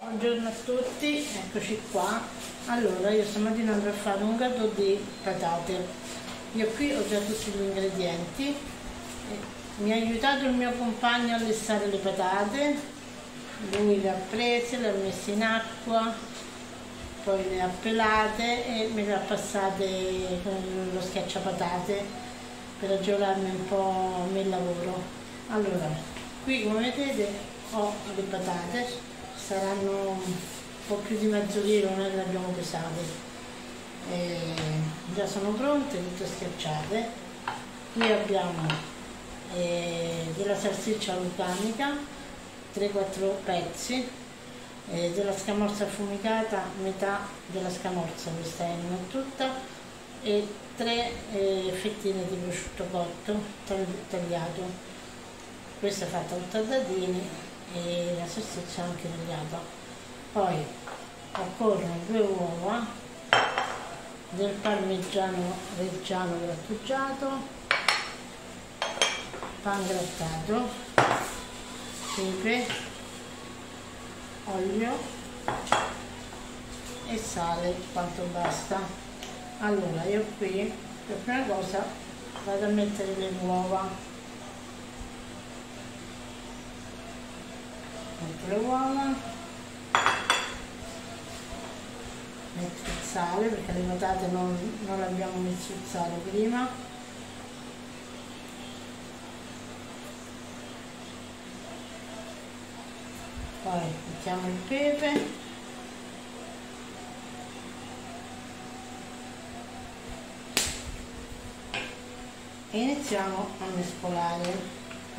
Buongiorno a tutti, eccoci qua. Allora, io stamattina andrò a fare un gatto di patate. Io qui ho già tutti gli ingredienti. Mi ha aiutato il mio compagno a lessare le patate. Lui le ha prese, le ha messe in acqua, poi le ha pelate e me le ha passate con lo schiacciapatate per agevolarmi un po' nel lavoro. Allora, qui come vedete ho le patate. Saranno un po' più di mezzo chilo, noi le abbiamo pesate, già sono pronte, tutte schiacciate. Qui abbiamo della salsiccia vulcanica, 3-4 pezzi, della scamorza affumicata, metà della scamorza, questa è non è tutta, e 3 fettine di prosciutto cotto tagliato. Questa è fatta tutta a dadini e la salsiccia anche tagliata. Poi occorrono 2 uova, del parmigiano reggiano grattugiato, pan grattato, pepe, olio e sale quanto basta. Allora io qui per prima cosa vado a mettere le uova. Metto le uova, metto il sale perché le patate non abbiamo messo il sale prima, poi mettiamo il pepe e iniziamo a mescolare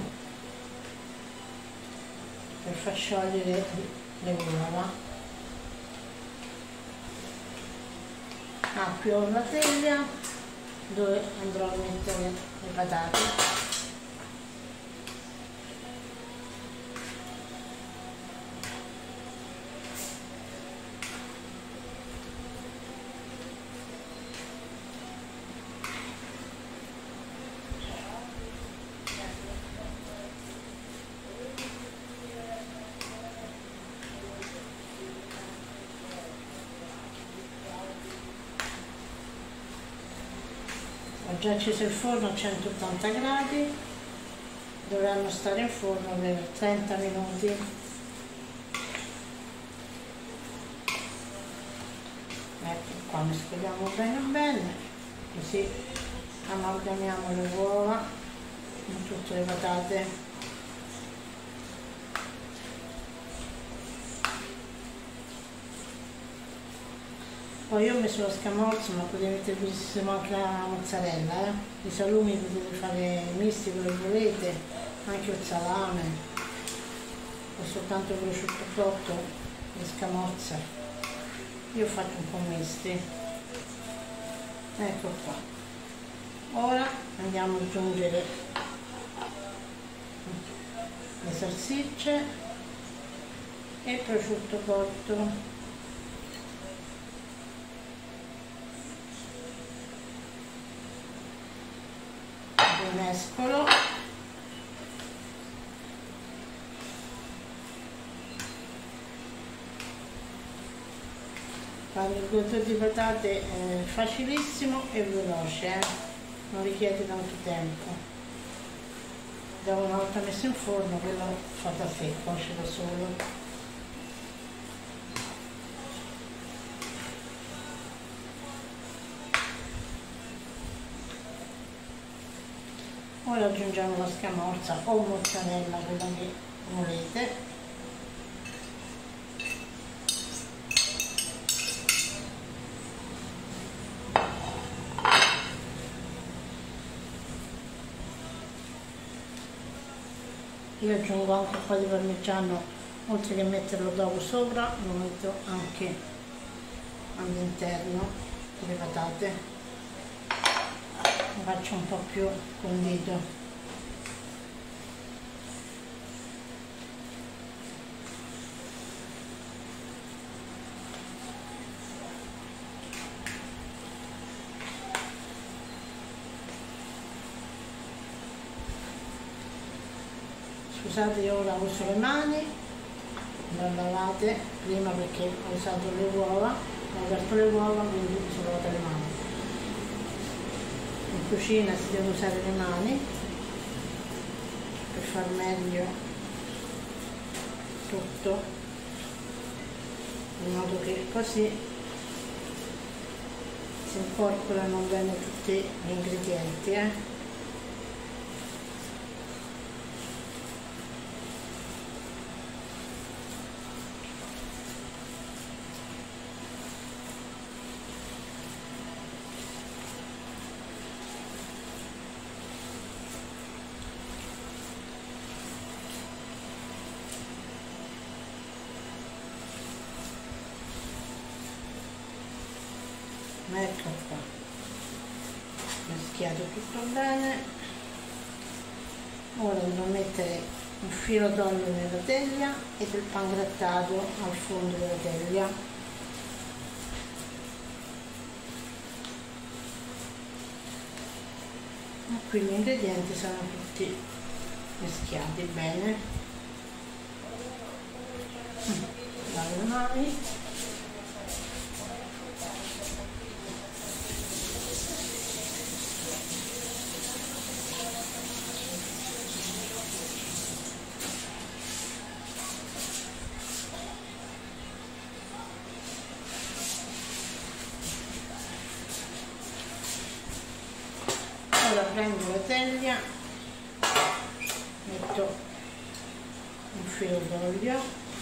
per far sciogliere le uova. Qui ho una teglia dove andrò a mettere le patate. Ho già acceso il forno a 180 gradi, dovranno stare in forno per 30 minuti. Ecco qua, mescoliamo bene bene, così amalgamiamo le uova in tutte le patate. Poi io ho messo la scamorza, ma potete mettere benissimo anche la mozzarella, I salumi potete fare misti come volete, anche il salame, o soltanto prosciutto cotto e scamorza. Io ho fatto un po' misti. Ecco qua. Ora andiamo ad aggiungere le salsicce e il prosciutto cotto. Mescolo, fare il gatto di patate è facilissimo e veloce, non richiede tanto tempo. Da una volta messo in forno quello fa da sé, cuoce da solo. Ora aggiungiamo la scamorza o mozzarella, quella che volete. Io aggiungo anche un po' di parmigiano, oltre che metterlo dopo sopra, lo metto anche all'interno delle patate. Lo faccio un po' più condito. Scusate, io ora uso le mani le lavate prima perché ho usato le uova, ho aperto le uova, quindi mi sono lavate le mani. In cucina si deve usare le mani per far meglio tutto, in modo che così si incorporano bene tutti gli ingredienti. Ecco qua, mischiato tutto bene. Ora devo mettere un filo d'olio nella teglia e del pangrattato al fondo della teglia. E qui gli ingredienti sono tutti mischiati bene. Lavo le mani. Ora prendo la teglia, metto un filo d'olio,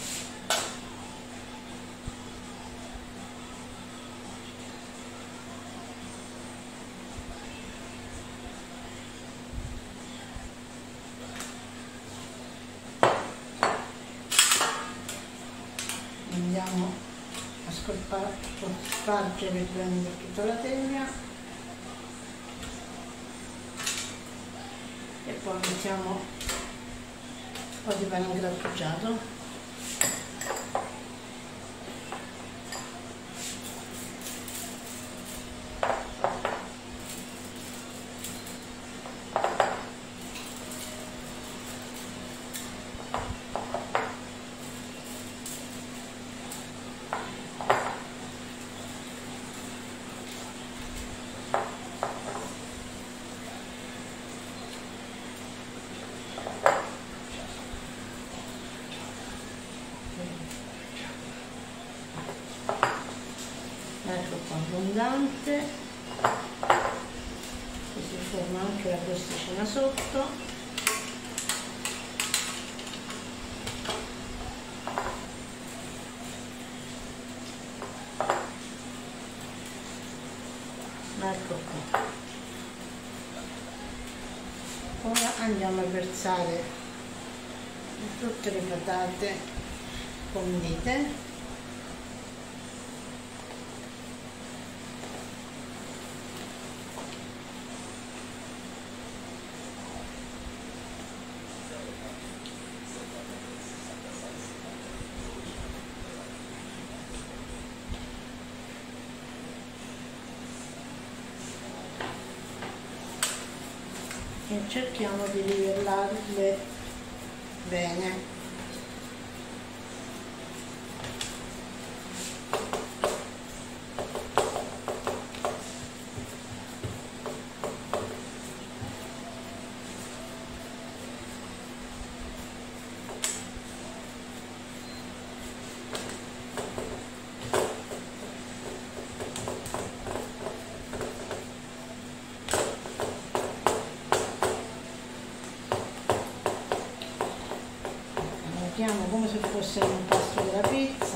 andiamo a spargere bene per tutta la teglia. E poi mettiamo un po' di pane grattugiato. Ecco qua, abbondante, così forma anche la crosticina sotto. Ecco qua. Ora andiamo a versare tutte le patate condite. E cerchiamo di livellarle bene. Come se fosse un impasto della pizza.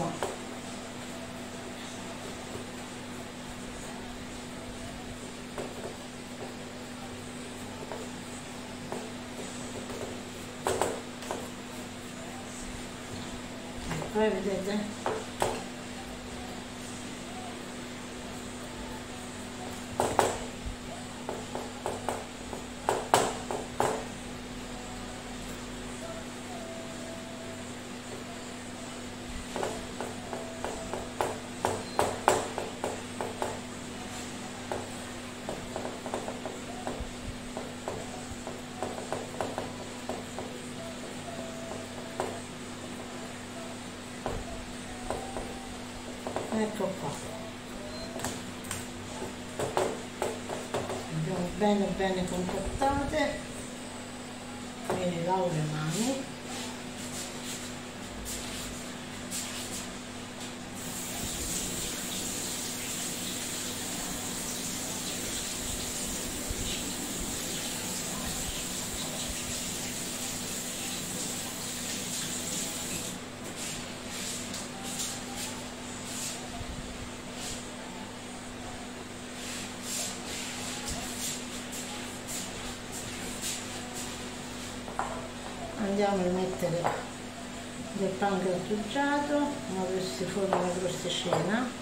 E poi vedete? Ecco qua, abbiamo bene bene compattate, mi lavo le mani. Andiamo a mettere del pan grattugiato, come avresti forno una crosticina.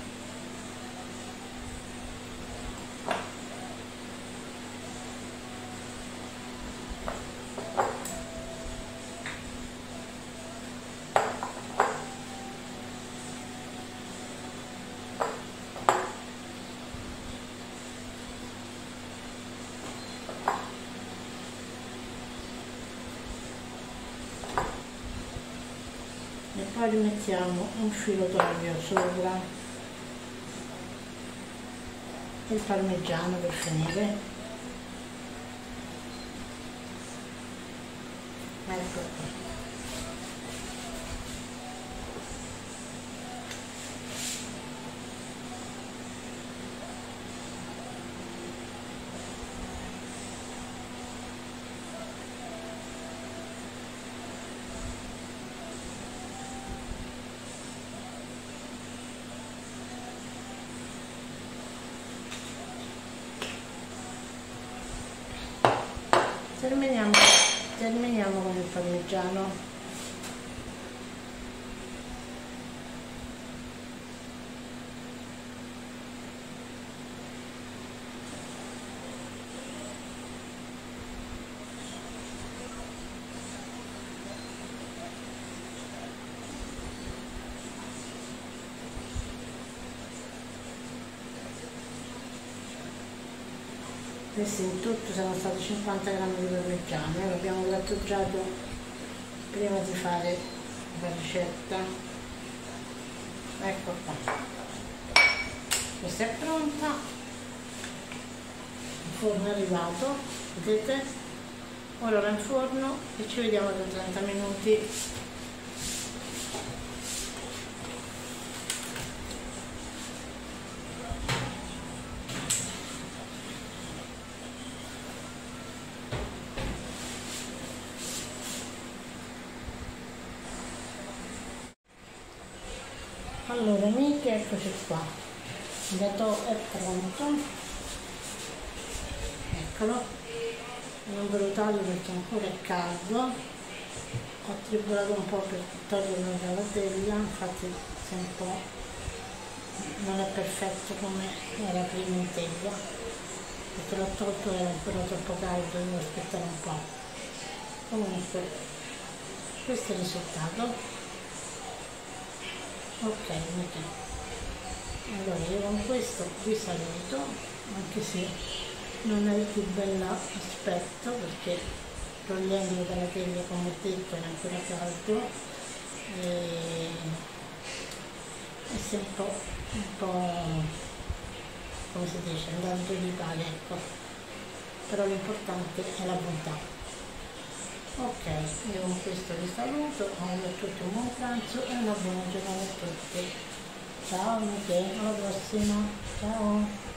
E poi rimettiamo un filo d'olio sopra e il parmigiano per finire. Ecco qua. Terminiamo con il parmigiano. Questi in tutto sono stati 50 grammi di parmigiano, noi l'abbiamo grattugiato prima di fare la ricetta. Ecco qua, questa è pronta, il forno è arrivato, vedete? Ora va in forno e ci vediamo tra 30 minuti. Allora amiche, eccoci qua, il gatò è pronto, eccolo, non ve lo taglio perché ancora è caldo, ho tribolato un po' per toglierlo dalla teglia, infatti se un po' non è perfetto come era prima in teglia, perché l'ho tolto, era ancora troppo caldo, devo aspettare un po'. Comunque questo è il risultato. Ok, allora io con questo vi saluto, anche se non è il più bell'aspetto perché togliendolo dalla teglia, come ho detto, era ancora caldo e si è un po' come si dice, andando di pari, ecco, però l'importante è la bontà. Ok, io con questo vi saluto, auguro a tutti un buon pranzo e una buona giornata a tutti. Ciao amiche, alla prossima, ciao!